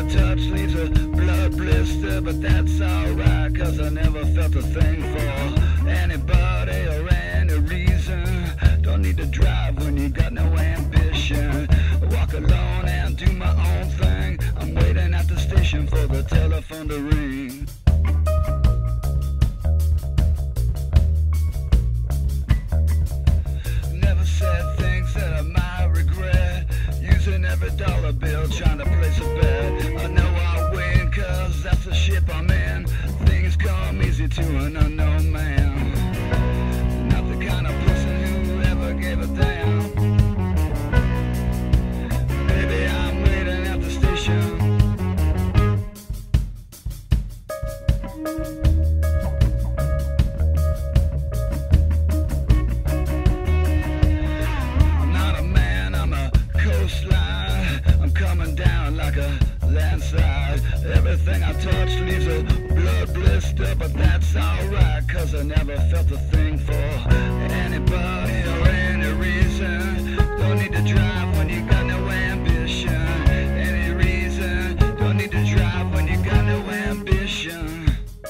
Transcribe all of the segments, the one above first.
touch leaves a blood blister, but that's alright, cause I never felt a thing for anybody or any reason. Don't need to drive when you got no ambition. I walk alone and do my own thing. I'm waiting at the station for the telephone to ring. Never said things that I might regret, using every dollar bill trying to place a bet. I know I'll win cause that's the ship I'm in. Things come easy to an unknown man, not the kind of person who ever gave a damn. Baby, I'm waiting at the station. I'm not a man, I'm a coastline. I'm coming down like a landslide. Everything I touch leaves a blood blister, but that's alright, cause I never felt a thing for anybody or any reason. Don't need to drive when you got no ambition. Any reason, don't need to drive when you got no ambition.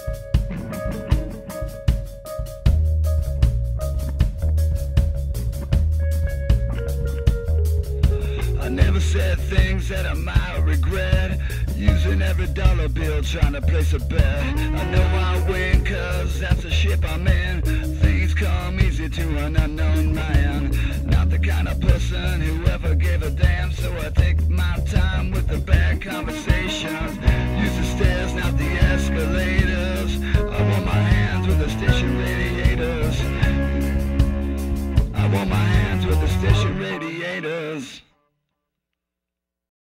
I never said things that I might regret, using every dollar bill trying to place a bet. I know I'll win cause that's the ship I'm in. Things come easy to an unknown man, not the kind of person who ever gave a damn. So I take my time with the bad conversations. Use the stairs, not the escalators. I want my hands with the station radiators. I want my hands with the station radiators.